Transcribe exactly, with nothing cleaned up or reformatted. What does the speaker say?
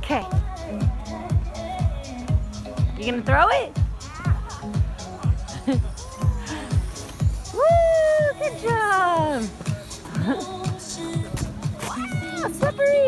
Okay. You gonna throw it? Woo! Good job! Wow, slippery!